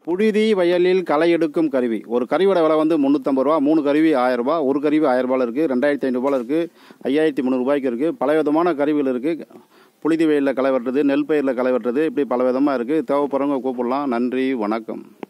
புழுதி வயலில் களை எடுக்கும் கருவி. ஒரு கருவியோட விலை வந்து 350 ரூபா. 3 கருவி 1000 ரூபா. ஒரு கருவி 1000 ரூபாயில் இருக்குது. 2500 ரூபாயில் இருக்குது. 5300 ரூபாய்க்கு இருக்குது. பல விதமான கருவிகள் இருக்குது. புழுதி வயலில் களை வெட்டுறது, நெல் பயிரில் களை வெட்டுறது, இப்படி பல விதமாக இருக்குது. தேவைப்படுறவங்க கூப்பிடலாம். நன்றி, வணக்கம்.